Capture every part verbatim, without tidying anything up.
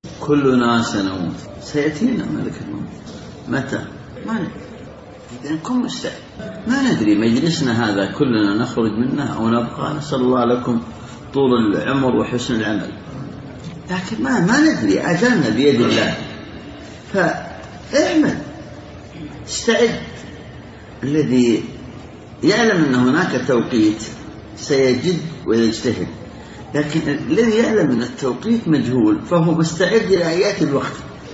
كلنا سنموت، سيأتينا ملك الموت. متى؟ ما ندري. إذا نكون مستعد. ما ندري مجلسنا هذا كلنا نخرج منه أو نبقى. نسأل الله لكم طول العمر وحسن العمل، لكن ما ما ندري، أجلنا بيد الله. فاعمل، استعد. الذي يعلم أن هناك توقيت سيجد ويجتهد، لكن الذي يعلم أن التوقيت مجهول فهو مستعد إلى أن يأتي الوقت.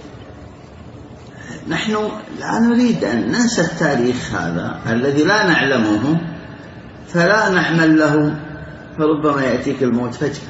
نحن لا نريد أن ننسى التاريخ هذا الذي لا نعلمه فلا نعمل له، فربما يأتيك الموت فجأة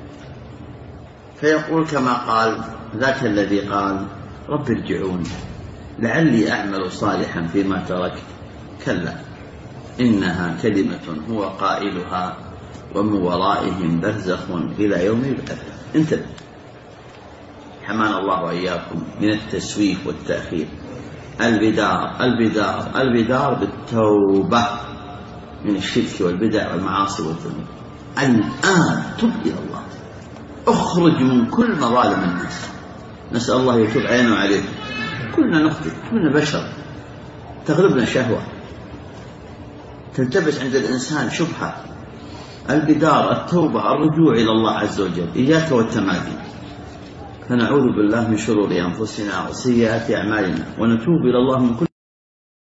فيقول كما قال ذاك الذي قال رب ارجعون لعلي أعمل صالحا فيما تركت، كلا إنها كلمة هو قائلها ومن ورائهم برزخ إلى يوم يبعثون. انتبه، حمانا الله وإياكم من التسويف والتأخير. البدار البدار البدار بالتوبة من الشرك والبدع والمعاصي والذنوب. الآن تب إلى الله، اخرج من كل مظالم الناس. نسأل الله يتوب علينا وعليكم. كلنا نخطئ، كلنا بشر، تغلبنا شهوة، تلتبس عند الإنسان شبهة. البدار التوبة الرجوع إلى الله عز وجل، إياك والتمادي. فنعوذ بالله من شرور أنفسنا وسيئات أعمالنا ونتوب إلى الله من كل